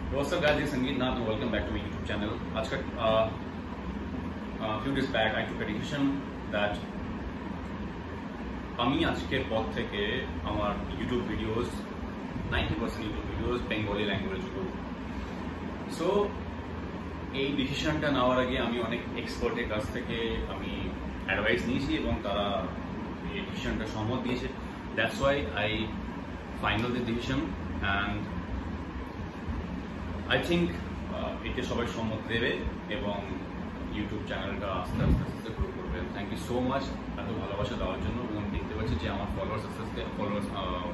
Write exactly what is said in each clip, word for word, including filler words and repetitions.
What's up guys, it's Sangeet Nath and welcome back to my YouTube channel. आज का uh, few days back I took a decision that আমি আজকের পর থেকে আমার YouTube videos ninety percent YouTube videos Bengali ল্যাঙ্গুয়েজে করব। So এই ডিসিশনটা নেওয়ার আগে আমি অনেক এক্সপার্টের কাছ থেকে আমি অ্যাডভাইস নিয়েছি এবং তারা এই ডিসিশনটা সম্মত দিয়েছে। That's why I final the decision and I think এতে সবাই সম্মত দেবে এবং ইউটিউব চ্যানেলটা আস্তে আস্তে আস্তে গ্রো করবে। থ্যাংক ইউ সো মাচ এত ভালোবাসা দেওয়ার জন্য এবং দেখতে পাচ্ছি যে আমার ফলোয়ার্স আস্তে আস্তে ফলোয়ার্স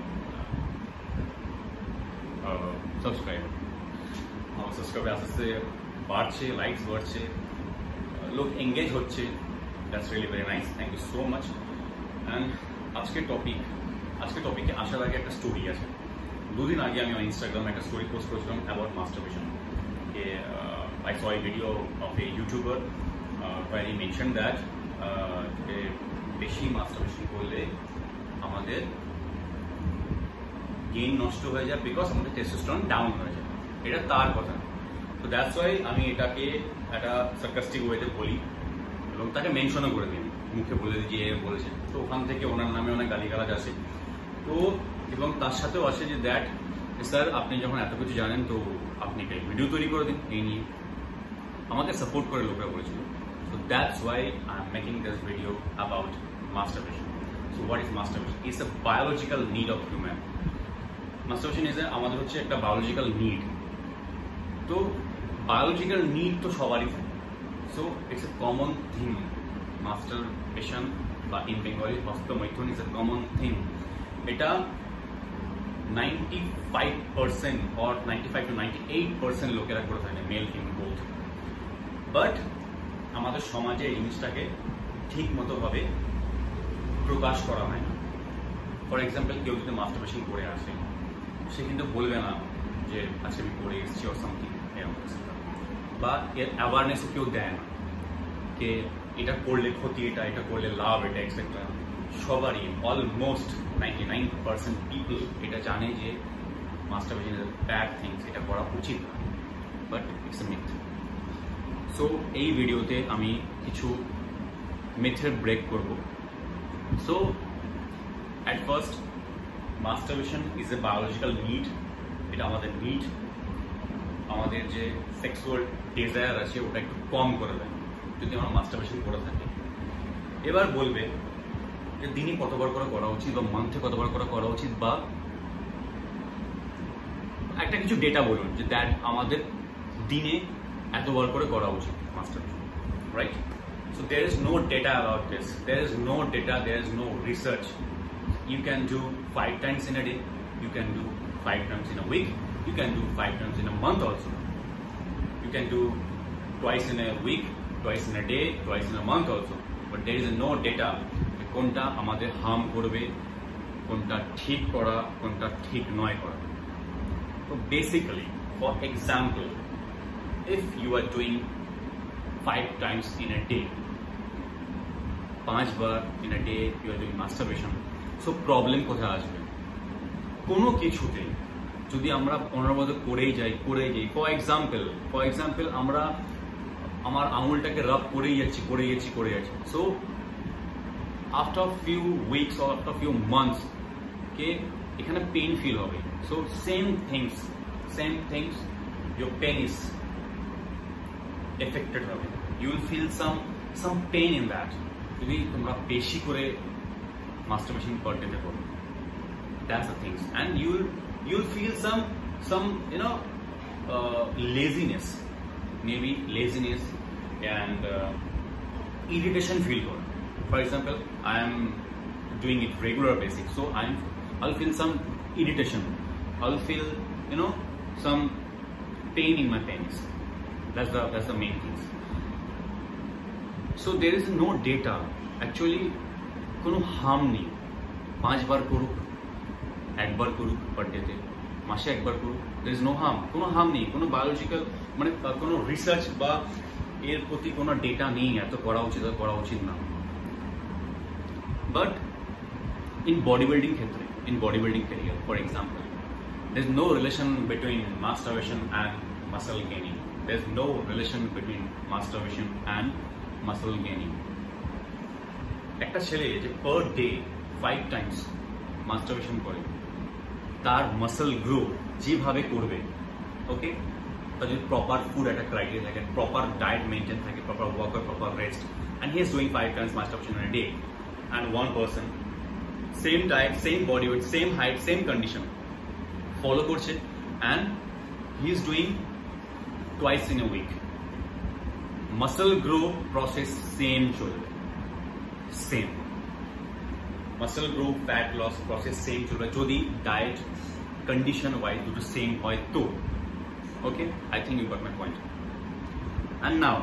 সাবস্ক্রাইব আমার সাবস্ক্রাইব আস্তে আস্তে বাড়ছে, লাইকস বাড়ছে, লোক এঙ্গেজ হচ্ছে। That's really very nice, thank you so much. And আজকের টপিক আজকের টপিকে আসার আগে একটা স্টোরি আছে। দুদিন আগে আমি আমার ইনস্টাগ্রামে একটা স্টোরি পোস্ট করেছিলাম about masturbation. I saw a video of a YouTuber uh, where he mentioned that যে বেশি মাস্টারবেশন করলে আমাদের গেইন নষ্ট হয়ে যায় বিকজ আমাদের টেস্টোস্টেরন ডাউন হয়ে যায়। এটা তার কথা। তো দ্যাটস ওয়াই আমি এটাকে একটা সার্কাস্টিক ওয়েতে বলি এবং তাকে মেনশনও করে দিই, মুখে বলে দিই যে এ বলেছে। তো ওখান থেকে ওনার নামে অনেক গালিগালাজ আসে। তো এবং তার সাথেও আসে যে দ্যাট স্যার আপনি যখন এত কিছু জানেন তো আপনি একটা ভিডিও তৈরি করে দিন এই নিয়ে। আমাকে সাপোর্ট করে লোকরা বলেছিল। So that's why I am making this video about masturbation. So what is masturbation? It's a biological need of human. Masturbation is আমাদের হচ্ছে একটা বায়োলজিক্যাল নিড। তো বায়োলজিক্যাল নিড তো সবারই থাকে। So it's a common thing. Masturbation বা in Bengali হস্তমৈথুন is a common thing. এটা ninety five percent or ninety five to ninety eight percent লোকেরা করে থাকে, মেল ফিমেল বোথ। বাট আমাদের সমাজে এই জিনিসটাকে ঠিক মতো ভাবে প্রকাশ করা হয় না। ফর এক্সাম্পল কেউ যদি মাস্টারবেশন করে আসে সে কিন্তু বলবে না যে আজকে আমি করে এসেছি অর সামথিং, বা এর অ্যাওয়ারনেসও কেউ দেয় না যে এটা করলে ক্ষতি, এটা এটা করলে লাভ, এটা এক্সেট্রা। সবারই almost ninety nine percent people এটা জানে যে মাস্টারবেশন ইজ ব্যাড থিংস, এটা করা উচিত না, but it's a myth. So এই ভিডিওতে আমি কিছু মিথের ব্রেক করব। So at first masturbation is a biological need. এটা আমাদের নিড। আমাদের যে সেক্সুয়াল ডিজায়ার আছে ওটা একটু কম করে দেয় যদি আমরা মাস্টারবেশন করে থাকি। এবার বলবে যে দিনে কতবার করে করা উচিত বা মান্থে কতবার করে করা উচিত, বা একটা কিছু ডেটা বলুন যে দ্যাট আমাদের দিনে এতবার করে করা উচিত masturbation, right? So there is no data about this, there is no data, there is no research. You can do five times in a day, you can do five times in a week, you can do five times in a month also, you can do twice in a week, twice in a day, twice in a month also, but there is no data কোনটা আমাদের harm করবে, কোনটা ঠিক করা, কোনটা ঠিক নয় করা। তো basically for example if you are doing five times in a day, পাঁচ বার in a day you are doing masturbation, so problem কোথায় আসবে? কোনো কিছুতে যদি আমরা অনবরত করেই যাই করেই যাই ফর এক্সাম্পল ফর এক্সাম্পল আমরা আমার আঙুলটাকে রাব করেই যাচ্ছি করেই যাচ্ছি করে যাচ্ছি so after few weeks or after few months কে এখানে পেইন ফিল হবে। So same things same things your penis affected হবে, you will feel some some pain in that যদি তোমরা বেশি করে masturbation per day করো। That's the things, and you will you will feel some some you know uh, laziness, maybe laziness and uh, irritation feel করো। For example, I am doing it regular basis, so I'm I'll feel some irritation, I'll feel you know some pain in my penis. That's the that's the main things. So there is no data. Actually, কোনো harm নেই। পাঁচ বার করুক, একবার করুক per day তে, মাসে একবার করুক, there is no harm. কোনো harm নেই, কোনো biological মানে কোনো research বা এর প্রতি কোনো ডেটা নেই এত করা উচিত আর করা উচিত না। But in bodybuilding ক্ষেত্রে, in bodybuilding career, for example, There's no relation between masturbation and muscle gaining. There's no relation between masturbation and muscle gaining. একটা ছেলে যে per day five times masturbation করে তার muscle grow যেভাবে করবে, ওকে, তার যদি proper food একটা criteria থাকে, proper diet maintain থাকে, proper workout, proper rest, and he is doing five times masturbation in a day, and one person same diet, same body weight, same height, same condition follow করছে and he is doing twice in a week, muscle grow process same চলবে, same muscle grow fat loss process same চলবে যদি diet condition wise দুটো same হয় তো, okay, I think you got my point. And now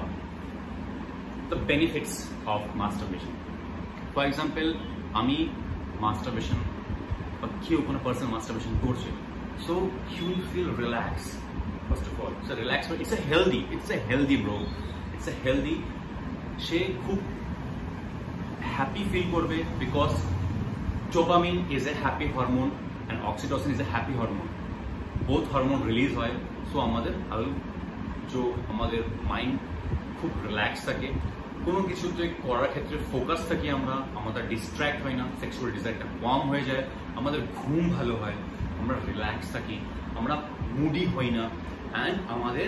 the benefits of masturbation. For example, আমি masturbation or কেউ কোনো person masturbation করছে, so you will feel relaxed. First of all, so relax, but it's a healthy, it's a healthy bro, it's a healthy, she খুব happy feel করবে because dopamine is a happy hormone and oxytocin is a happy hormone, both hormone release হয়, so আমাদের जो আমাদের mind খুব relax থাকে, কোনো কিছুতে করার ক্ষেত্রে ফোকাস থাকি আমরা, আমাদের ডিস্ট্র্যাক্ট হয় না, সেক্সুয়াল ডিজায়ারটা কম হয়ে যায়, আমাদের ঘুম ভালো হয়, আমরা রিল্যাক্স থাকি, আমরা মুডি হই না, and আমাদের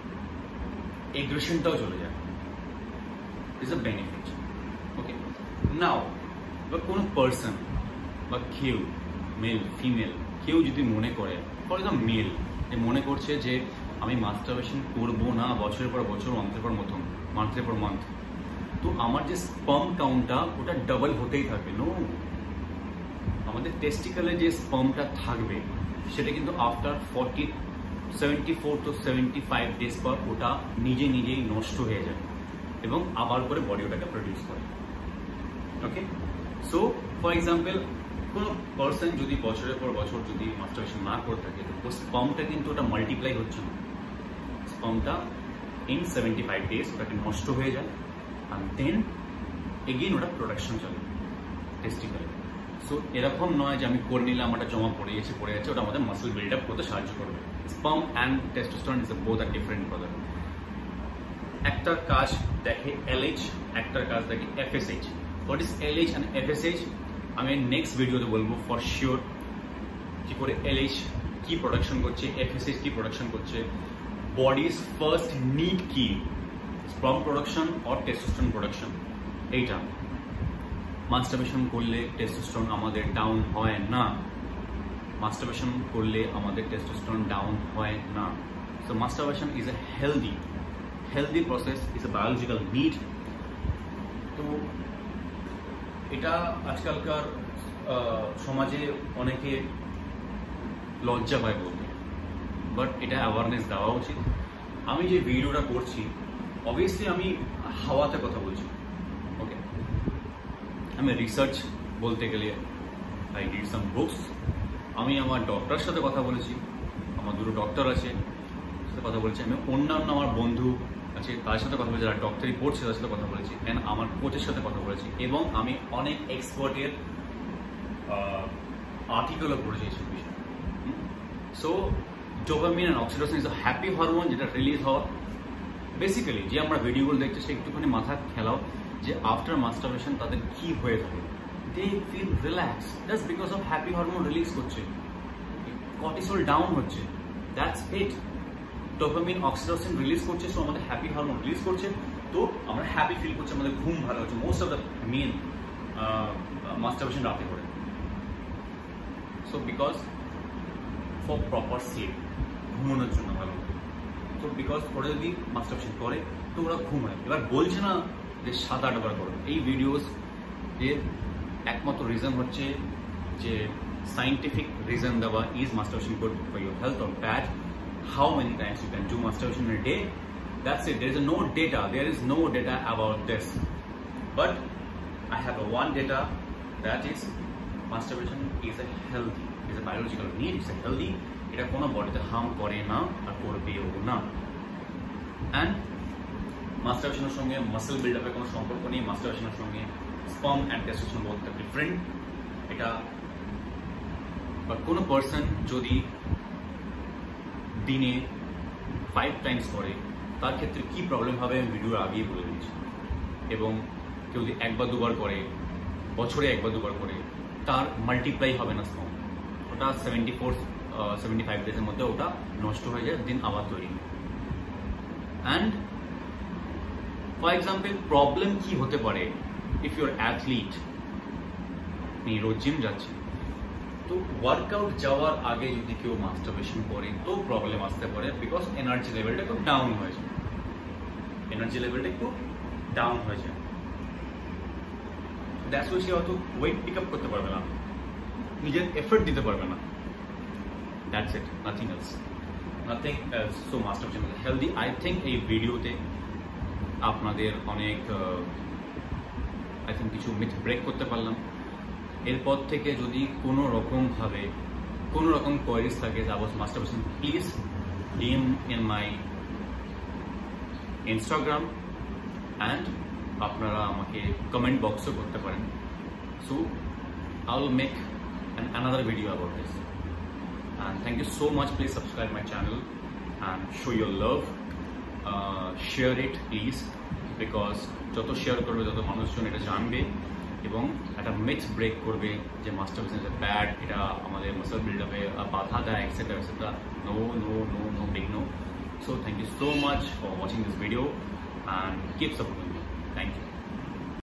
এগ্রেশনটাও চলে যায়। ইজ আ বেনিফিট, ওকে। নাও বা কোনো পার্সন বা কেউ মেল ফিমেল কেউ যদি মনে করে, ফর এক্সাম্পল মেল যে মনে করছে যে আমি মাস্টারবেশন করবো না বছরের পর বছর, মান্থের পর মতন মান্থের পর মান্থ, তো আমার যে স্পার্ম কাউন্টটা ওটা ডাবল হতেই থাকবে। নো, আমাদের টেস্টিক্যালে যে স্পার্মটা থাকবে সেটা কিন্তু after forty seventy four to seventy five days পর ওটা নিজে নিজেই নষ্ট হয়ে যায় এবং আবার করে বডি ওটাকে প্রডিউস করে, ওকে। সো ফর এক্সাম্পল কোনো পার্সন যদি বছরের পর বছর যদি মাস্টারবেশন না করে থাকে, তো স্পার্মটা কিন্তু ওটা মাল্টিপ্লাই হচ্ছে না, স্পার্মটা ইন সেভেন্টি ফাইভ ডেজ ওটাকে নষ্ট হয়ে যায়, and then again ওটা প্রোডাকশন চলে টেস্টিক্যালে। সো এরকম নয় যে আমি করে নিলাম ওটা জমা পড়ে গেছে পড়ে গেছে, ওটা আমাদের মাসল বিল্ড আপ করতে সাহায্য করবে। Sperm and testosterone is both আর ডিফারেন্ট ব্রাদার। একটার কাজ দেখে এলএইচ, একটার কাজ দেখে FSH. What is LH and FSH আমি নেক্সট ভিডিওতে বলবো ফর শিওর, কি করে এলএইচ কি প্রোডাকশন করছে, এফএসএইচ কি প্রোডাকশন করছে, বডিজ ফার্স্ট নিড কি, sperm production or testosterone production. এইটা মাস্টারবেশন করলে টেস্টোস্টেরন আমাদের ডাউন হয় না, মাস্টারবেশন করলে আমাদের টেস্টোস্টেরন ডাউন হয় না। So masturbation is a healthy healthy process, is a biological need. তো এটা আজকালকার সমাজে অনেকে লজ্জা পায় বলতে, বাট এটা অ্যাওয়ারনেস দেওয়া উচিত। আমি যে ভিডিওটা করছি অবভিয়াসলি আমি হাওয়াতে কথা বলছি, ওকে। আমি রিসার্চ বলতে গেলে আই রিড সাম বুকস, আমি আমার ডক্টরের সাথে কথা বলেছি, আমার দুটো ডক্টর আছে সাথে কথা বলেছি, আমি অন্যান্য আমার বন্ধু আছে তার সাথে কথা বলেছি, যারা ডক্টরি পড়ছে তার সাথে কথা বলেছি, অ্যান্ড আমার কোচের সাথে কথা বলেছি, এবং আমি অনেক এক্সপার্টের আর্টিকেলও পড়েছি এইসব বিষয়ে। So dopamine and oxytocin is a happy hormone, যেটা রিলিজ হওয়া বেসিক্যালি যে আমরা ভিডিওগুলো দেখছি সে একটুখানি মাথা খেলাও যে আফটার মাস্টারবেশন তাদের কি হয়ে থাকে, they feel relax, just because of happy hormone release করছে, কর্টিসল ডাউন হচ্ছে, that's it. Dopamine oxytocin release করছে, সো আমাদের হ্যাপি হরমোন রিলিজ করছে, তো আমরা হ্যাপি ফিল করছি, আমাদের ঘুম ভালো হচ্ছে। Most of the men masturbation রাতে করে, so because for proper sleep, ঘুমানোর জন্য ভালো। তো বিকজ ওরা যদি মাস্টারবেশন করে তো ওরা ঘুমায়। এবার বলছে না যে সাত আটবার করো, এই ভিডিওস এর একমাত্র রিজন হচ্ছে যে সাইন্টিফিক রিজন দেওয়া, is masturbation good for your health or bad, how many times you can do masturbation in a day, that's it. There is no data, there is no data about this, but I have a one data, that is masturbation is a healthy, is a biological need, it's a healthy, এটা কোনো বডিতে harm করে না আর করবেও না। And মাস্টারবেশনের সঙ্গে muscle build আপের কোনো সম্পর্ক নেই, মাস্টারবেশনের সঙ্গে স্পার্ম অ্যান্ড টেস্টোস্টেরন বলতে ডিফারেন্ট। এটা বাট কোনো পার্সন যদি দিনে ফাইভ টাইমস করে তার ক্ষেত্রে কী প্রবলেম হবে আমি ভিডিওর আগেই বলে দিচ্ছি। এবং কেউ যদি একবার দুবার করে, বছরে একবার দুবার করে, তার মাল্টিপ্লাই হবে না স্টোন, ওটা সেভেন্টি ফোর সেভেন্টি ফাইভ ডেজের মধ্যে ওটা নষ্ট হয়ে যায়, দিন আবার তৈরি। অ্যান্ড ফর এক্সাম্পল প্রবলেম কি হতে পারে, ইফ ইউর অ্যাথলিট, আপনি রোজ জিম যাচ্ছেন, তো ওয়ার্কআউট যাওয়ার আগে যদি কেউ মাস্টারবেশন করে তো প্রবলেম আসতে পারে, বিকজ এনার্জি লেভেলটা একটু ডাউন হয়ে যায়, এনার্জি লেভেলটা একটু ডাউন হয়ে যায়। দ্যাটস ওয়াই সে হয়তো ওয়েট পিক আপ করতে পারবে না, নিজের এফর্ট দিতে পারবে না। That's it, nothing else, nothing else. So masturbation healthy. I think এই ভিডিওতে আপনাদের অনেক আই থিঙ্ক কিছু মিথ ব্রেক করতে পারলাম। এরপর থেকে যদি কোনো রকমভাবে কোনো রকম কোয়ারিজ থাকে about masturbation, please DM in my Instagram and আপনারা আমাকে কমেন্ট বক্সও করতে পারেন। So I will make an another video about this. And thank you so much. Please subscribe my channel and show your love, share it please, because যত share করবে তত মানুষজন এটা জানবে এবং একটা মিথ ব্রেক করবে যে মাস্টারবেশন ইজ ব্যাড, এটা আমাদের মাসল বিল্ডআপে বাধা দেয়, etcetera etcetera. No no no no big no. So thank you so much for watching this video and keep supporting me. Thank you.